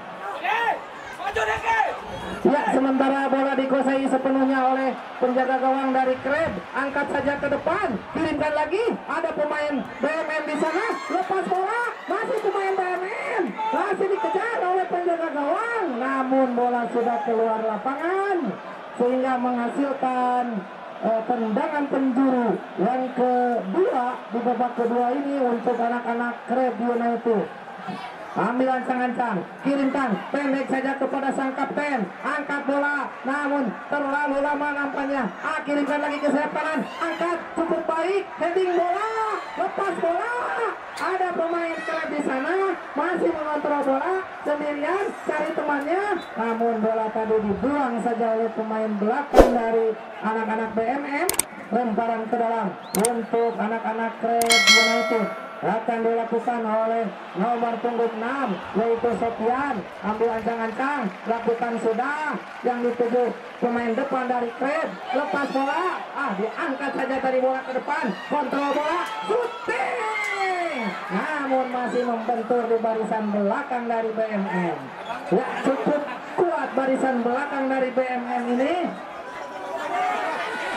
Ya, sementara bola dikuasai sepenuhnya oleh penjaga gawang dari Crab. Angkat saja ke depan, kirimkan lagi. Ada pemain B M M di sana, lepas bola, masih pemain B M M, masih dikejar oleh penjaga gawang. Namun bola sudah keluar lapangan sehingga menghasilkan uh, tendangan penjuru yang kedua di babak kedua ini untuk anak-anak Crab United. Ambil ancang-ancang, kirimkan pendek saja kepada sang kapten. Angkat bola, namun terlalu lama nampaknya. Ah, kirimkan lagi ke sayap kanan. Angkat, cukup baik. Heading bola, lepas bola. Ada pemain Crab di sana, masih mengontrol bola sendirian, cari temannya. Namun bola tadi dibuang saja oleh pemain belakang dari anak-anak B M M. Lemparan ke dalam untuk anak-anak Crab United. Akan dilakukan oleh nomor punggung enam yaitu Sofian. Ambil ancang-ancang, lakukan sudah, yang dituju pemain depan dari Crab. Lepas bola, ah diangkat saja dari bola ke depan, kontrol bola, shooting, namun masih membentur di barisan belakang dari B M M. Ya, cukup kuat barisan belakang dari B M M ini.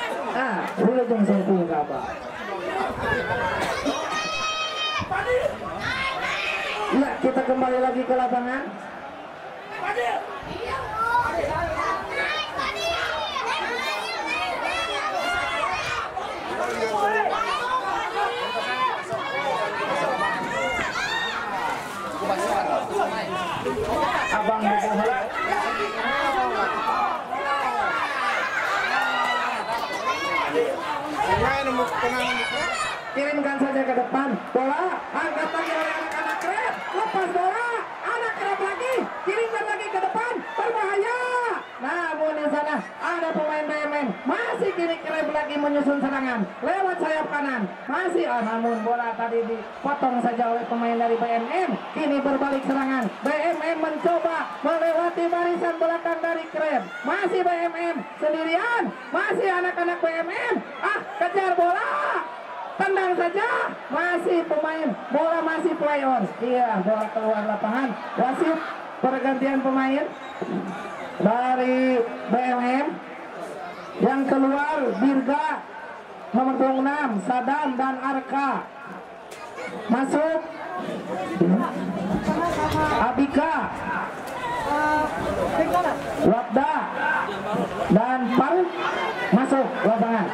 Ah, Wilujeng Sempung Kaba. Ya, kita kembali lagi ke lapangan. Abang bola. Kirimkan saja ke depan. Bola angkat lagi oleh anak-anak Krep. Lepas bola, anak Krep lagi. Kirimkan lagi ke depan. Berbahaya. Namun di sana ada pemain B M M. Masih kini Krep lagi menyusun serangan lewat sayap kanan. Masih, oh, namun bola tadi dipotong saja oleh pemain dari B M M. Kini berbalik serangan. B M M mencoba melewati barisan belakang dari Krep. Masih B M M sendirian. Masih anak-anak B M M. Ah, kejar bola. Tendang saja, masih pemain, bola masih play on. Iya, bola keluar lapangan. Wasit pergantian pemain dari B M M. Yang keluar Dirga nomor dua puluh enam, Sadam dan Arka. Masuk Abika, Wabda dan Pal masuk lapangan.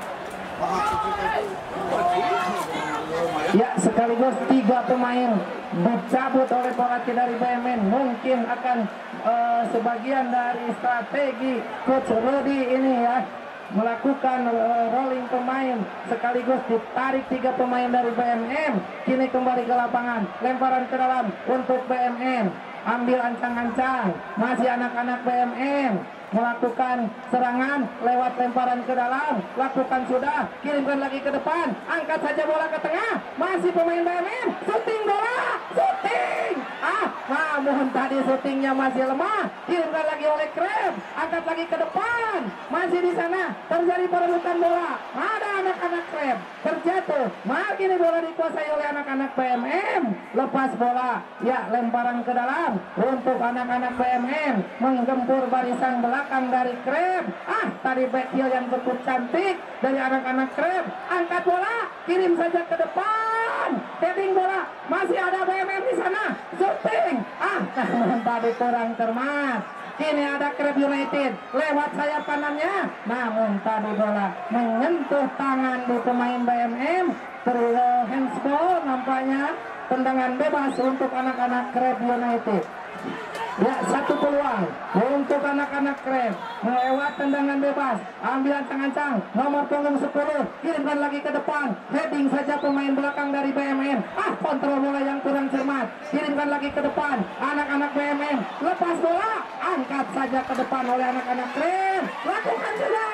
Ya, sekaligus tiga pemain dicabut oleh pelatih dari B M N. Mungkin akan uh, sebagian dari strategi Coach Rudy ini ya, melakukan uh, rolling pemain sekaligus ditarik tiga pemain dari B M M. Kini kembali ke lapangan, lemparan ke dalam untuk B M M. Ambil ancang-ancang, masih anak-anak B M M melakukan serangan lewat lemparan ke dalam, lakukan sudah, kirimkan lagi ke depan, angkat saja bola ke tengah, masih pemain B M M, syuting bola, syuting, ah, namun tadi syutingnya masih lemah, kirimkan lagi oleh Krep, angkat lagi ke depan, masih di sana terjadi perebutan bola, ada anak-anak Krep terjatuh, makin ini bola dikuasai oleh anak-anak B M M, lepas bola, ya lemparan ke dalam untuk anak-anak B M M menggempur barisan belakang belakang dari Krep. Ah, tadi back heel yang cukup cantik dari anak-anak Krep. Angkat bola, kirim saja ke depan. Heading bola, masih ada B M M di sana. Shooting. Ah, namun tadi kurang cermat. Kini ada Krep United lewat sayap kanannya. Namun tadi bola menyentuh tangan di pemain B M M. Terus handsball nampaknya, tendangan bebas untuk anak-anak Krep United. Ya, satu peluang untuk anak-anak Krep melewat tendangan bebas, ambil ancang-ancang nomor punggung sepuluh, kirimkan lagi ke depan, heading saja pemain belakang dari B M M. Ah, kontrol bola yang kurang cermat, kirimkan lagi ke depan, anak-anak B M M lepas bola, angkat saja ke depan oleh anak-anak Krep, lakukan sudah.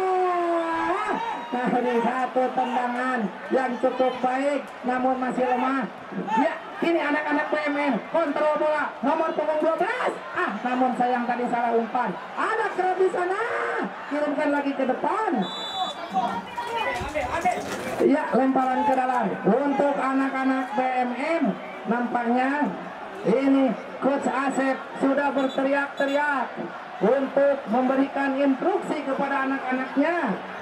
Nah, ini satu tendangan yang cukup baik namun masih lemah. Ya, kini anak-anak B M M kontrol bola nomor punggung dua belas. Ah, namun sayang tadi salah umpan. Ada Krep di sana. Kirimkan lagi ke depan. Ya, lemparan ke dalam untuk anak-anak B M M. Nampaknya ini Coach Asep sudah berteriak-teriak untuk memberikan instruksi kepada anak-anaknya.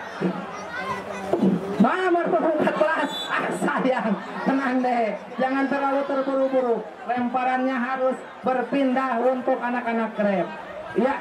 Nomor empat belas, ah sayang, tenang deh, jangan terlalu terburu-buru, lemparannya harus berpindah untuk anak-anak Krep. Ya,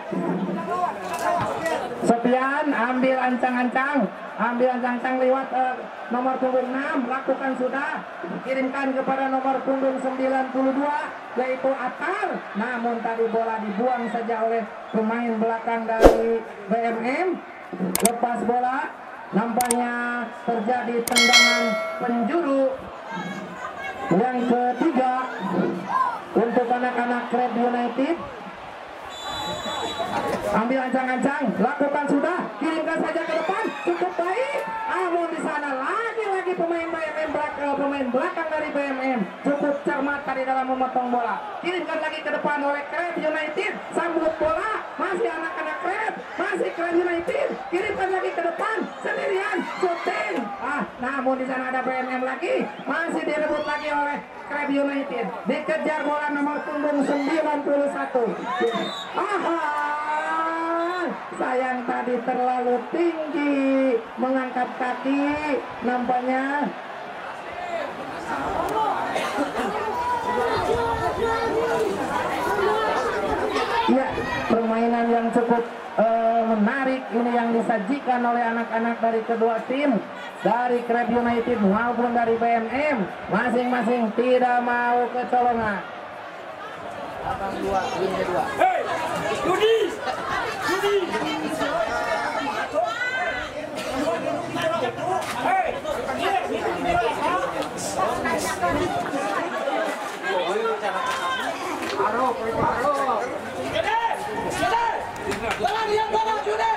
Sofian ambil ancang-ancang, ambil ancang-ancang lewat uh, nomor punggung enam, lakukan sudah, kirimkan kepada nomor punggung sembilan puluh dua, yaitu Atar. Namun tadi bola dibuang saja oleh pemain belakang dari B M M, lepas bola. Nampaknya terjadi tendangan penjuru yang ketiga untuk anak-anak Krep United. Ambil ancang-ancang, lakukan sudah, kirimkan saja ke depan, cukup baik. Namun di sana lagi-lagi pemain B M M belakang, pemain belakang dari B M M cukup cermat tadi dalam memotong bola. Kirimkan lagi ke depan oleh Krep United, sambut bola, masih anak-anak Krep, masih Krep United, kirimkan lagi ke depan, sendirian, shooting. Ah, namun di sana ada B M M lagi, masih direbut lagi oleh Krep United, dikejar bola nomor punggung sembilan puluh satu. Ah, sayang tadi terlalu tinggi mengangkat kaki nampaknya. Ya, permainan yang cukup uh, menarik ini yang disajikan oleh anak-anak dari kedua tim, dari Kreb United maupun dari B M M, masing-masing tidak mau kecolongan. dua, dua. Hei, Yudi, Yudi. Hei, Aro, aro. Yudi, Yudi. Bola dia bola Yudi.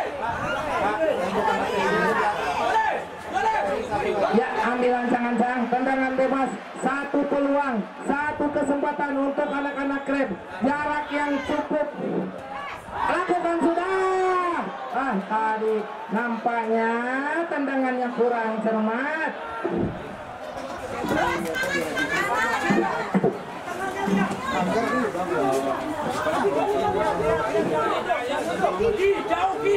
Ya, ambil ancang-ancang, tendangan bebas, satu peluang, satu kesempatan untuk anak-anak Kreb, jarak yang cukup, lakukan sudah. Ah, tadi nampaknya tendangannya kurang cermat. Jauh Ki.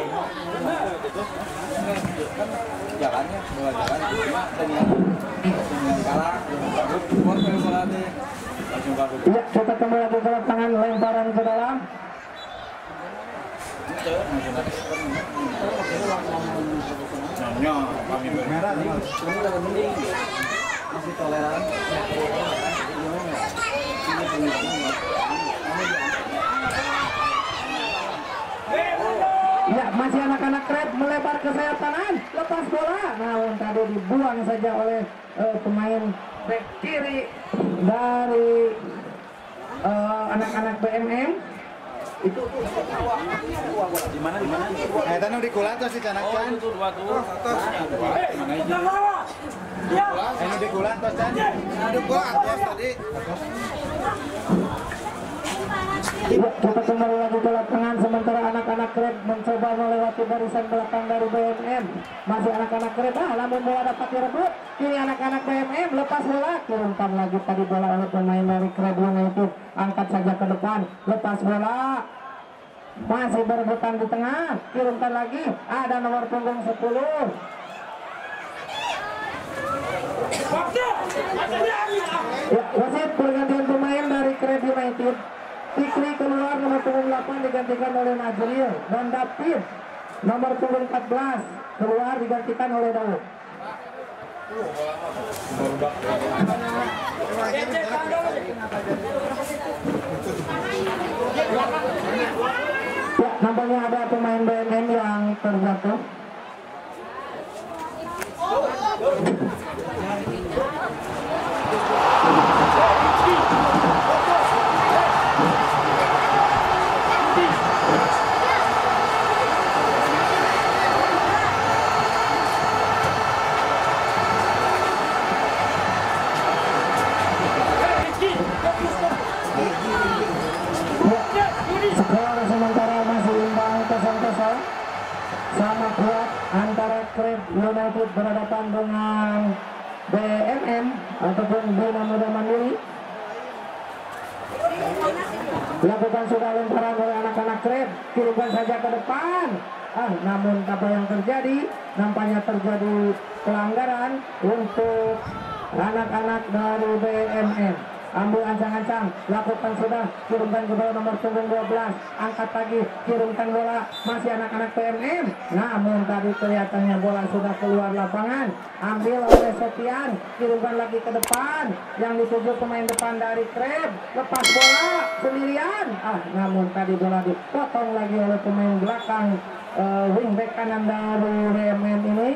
Jalannya, bola jalan cuma dengan dengan kalah, buat bola deh. Langsung kabur. Ya, kita kembali lagi ke lapangan, lemparan ke dalam. Nyonya, kami merah masih toleran. Ya, masih anak-anak Kreb melebar ke sayap kanan, lepas bola. Namun tadi dibuang saja oleh uh, pemain back kiri dari anak-anak uh, B M M. Itu Di mana di mana? Eh, tanu di kulantos di canakan. Itu dua tuh. Mana ini? Ini di kulantos kan? Ada gua atas tadi. Ya, kita kembali lagi ke lapangan sementara anak-anak Kreb mencoba melewati barisan belakang dari B M M. Masih anak-anak Kreb, ah, namun bola dapat direbut. Kini anak-anak B M M lepas bola, kirimkan lagi tadi bola oleh pemain dari Kreb United. Angkat saja ke depan, lepas bola. Masih berebutan di tengah, kirimkan lagi. Ada nomor punggung sepuluh. Ya, wasit pergantian pemain dari Kreb United. Fikri keluar, nomor punggung delapan digantikan oleh Najril, dan David nomor punggung empat belas keluar digantikan oleh Daud. Ya, nampaknya ada pemain B M M yang terjatuh. Skor sementara masih imbang kosong-kosong, sama kuat antara Kreb United berhadapan dengan B M M ataupun Bina Muda Mandiri. Lakukan sudah lemparan oleh anak-anak Kreb, kirimkan saja ke depan. Ah, namun apa yang terjadi? Nampaknya terjadi pelanggaran untuk anak-anak dari B M M. Ambil ancang-ancang, lakukan sudah, kirimkan ke bola nomor punggung dua belas, angkat lagi, kirimkan bola, masih anak-anak P M M. Namun tadi kelihatannya bola sudah keluar lapangan, ambil oleh Sofian, kirimkan lagi ke depan, yang dituju pemain depan dari Kreb, lepas bola sendirian. Ah, namun tadi bola dipotong lagi oleh pemain belakang uh, wingback kanan dari B M M ini.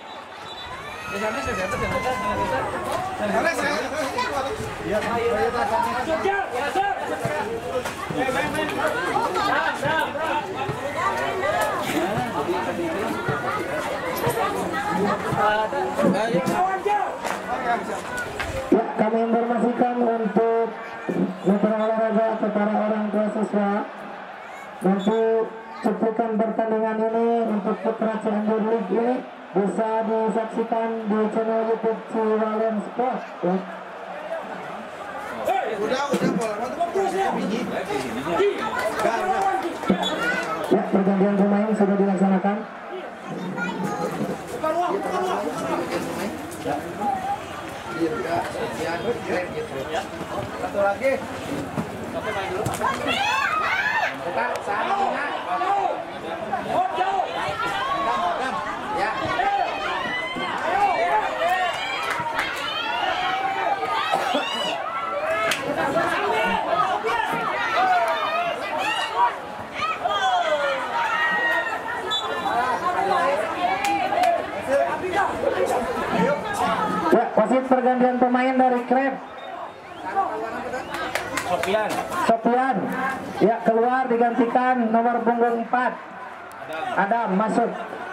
Ya, kami informasikan untuk mitra olahraga atau para orang tua siswa, nanti cuplikan pertandingan ini untuk Putra Cianjur League ini bisa disaksikan di channel YouTube Ciwalem Sport. Ya. Udah, udah bola. Fokus ya. Biji. Enggak, enggak. Ya, pergantian pemain sudah dilaksanakan. Satu lagi. Bukan sama. Oh, jauh. Ya. Ya, wasit pergantian pemain dari Kreb. Sofian. Sofian. Ya, keluar digantikan nomor punggung empat. Adam masuk.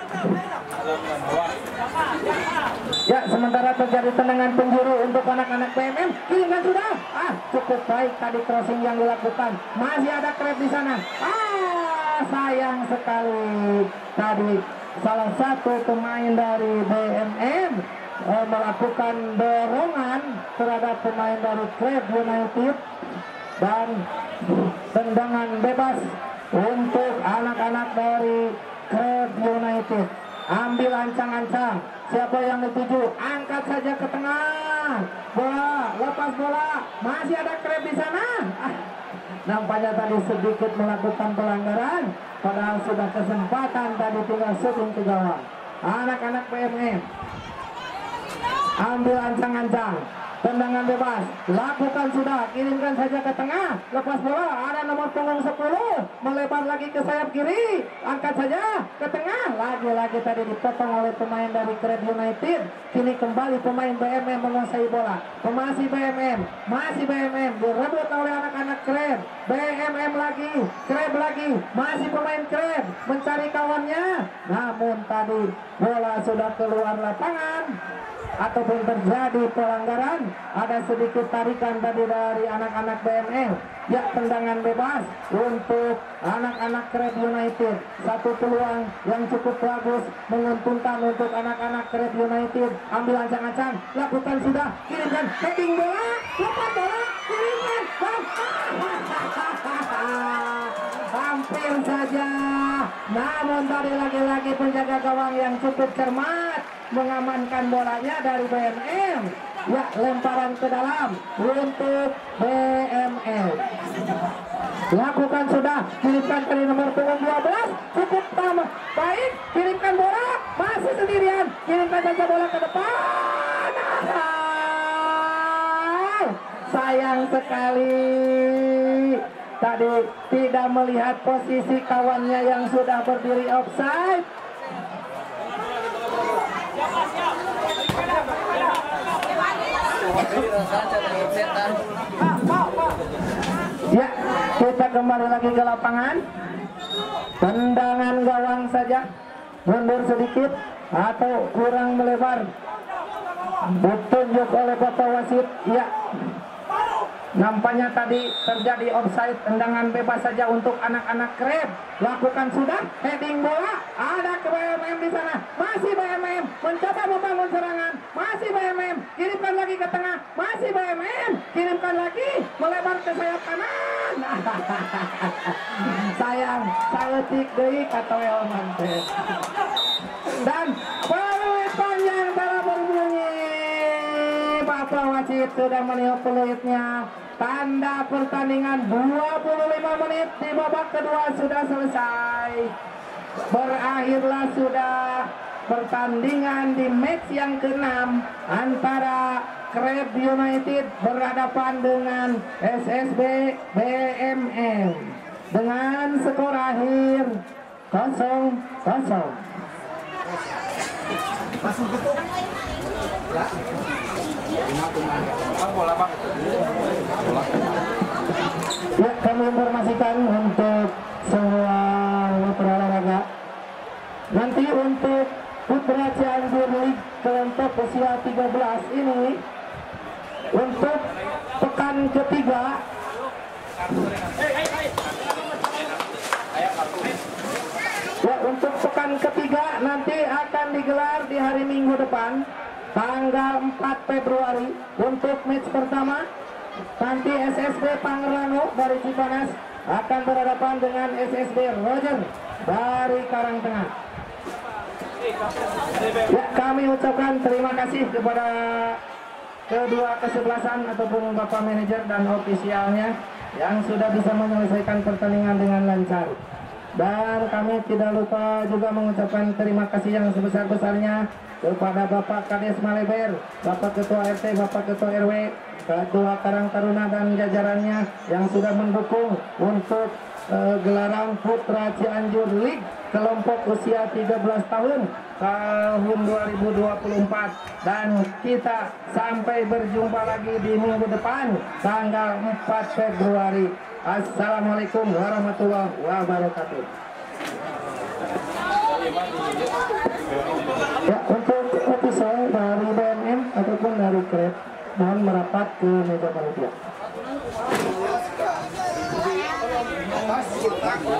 Ya, sementara terjadi tendangan penjuru untuk anak-anak P M M. Kirimkan sudah. Ah, cukup baik tadi crossing yang dilakukan. Masih ada Kreb di sana. Ah, sayang sekali tadi salah satu pemain dari B M M eh, melakukan dorongan terhadap pemain dari Kreb United dan tendangan bebas untuk anak-anak dari Kreb United. Ambil ancang-ancang, siapa yang dituju, angkat saja ke tengah, bola, lepas bola, masih ada Kreb di sana. Ah, nampaknya tadi sedikit melakukan pelanggaran, padahal sudah kesempatan tadi tinggal syuting ke gawang. Anak-anak P M M ambil ancang-ancang, tendangan bebas, lakukan sudah, kirimkan saja ke tengah, lepas bola, ada nomor punggung sepuluh, melebar lagi ke sayap kiri, angkat saja ke tengah, lagi-lagi tadi dipotong oleh pemain dari Kreb United. Kini kembali pemain B M M menguasai bola, masih B M M, masih B M M, direbut oleh anak-anak Kreb, B M M lagi, Kreb lagi, masih pemain Kreb, mencari kawannya, namun tadi bola sudah keluar lapangan, ataupun terjadi pelanggaran, ada sedikit tarikan tadi dari anak-anak B M M. Ya, tendangan bebas untuk anak-anak Kreb United. Satu peluang yang cukup bagus menguntungkan untuk anak-anak Kreb United. Ambil ancang-ancang, lakukan sudah, kirimkan, heading bola, lepas bola, kirimkan, bang. Hampir saja, namun tadi lagi-lagi penjaga gawang yang cukup cermat mengamankan bolanya dari B M M. Ya, lemparan ke dalam untuk B M M. Lakukan sudah, kirimkan dari nomor punggung dua belas, cukup tambah baik, kirimkan bola, masih sendirian, kirimkan saja bola ke depan. Ah, sayang sekali tadi tidak melihat posisi kawannya yang sudah berdiri offside. Ya, kita kembali lagi ke lapangan. Tendangan gawang saja, mundur sedikit atau kurang melebar, ditunjuk oleh bapak wasit. Ya, nampaknya tadi terjadi offside, tendangan bebas saja untuk anak-anak Kreb. Lakukan sudah, heading bola, ada ke B M M di sana, masih B M M mencoba membangun serangan, masih B M M, kirimkan lagi ke tengah, masih B M M, kirimkan lagi, melebar ke sayap kanan. Sayang, saeutik deui kata Elman teh. Dan peluit panjang telah berbunyi. Bapak wasit sudah meniup peluitnya. Tanda pertandingan dua puluh lima menit di babak kedua sudah selesai. Berakhirlah sudah pertandingan di match yang keenam antara Kreb United berhadapan dengan S S B B M M dengan skor akhir kosong kosong. Langsung tutup. Ya. Bang, bola bang. Bola. Ya, kami informasikan untuk semua olahraga. Nanti untuk Putra Cianjur League kelompok usia tiga belas ini untuk pekan ketiga ya, untuk pekan ketiga nanti akan digelar di hari Minggu depan tanggal empat Februari untuk match pertama nanti S S B Pangerano dari Cipanas akan berhadapan dengan S S B Roger dari Karangtengah. Ya, kami ucapkan terima kasih kepada kedua kesebelasan ataupun Bapak Manajer dan ofisialnya yang sudah bisa menyelesaikan pertandingan dengan lancar. Dan kami tidak lupa juga mengucapkan terima kasih yang sebesar-besarnya kepada Bapak Kades Maleber, Bapak Ketua R T, Bapak Ketua R W, Ketua Karang Taruna dan jajarannya yang sudah mendukung untuk uh, gelaran Putra Cianjur League kelompok usia tiga belas tahun tahun dua ribu dua puluh empat, dan kita sampai berjumpa lagi di minggu depan tanggal empat Februari. Assalamualaikum warahmatullahi wabarakatuh. Ya, untuk official dari B M M ataupun dari Krep mohon merapat ke meja panitia.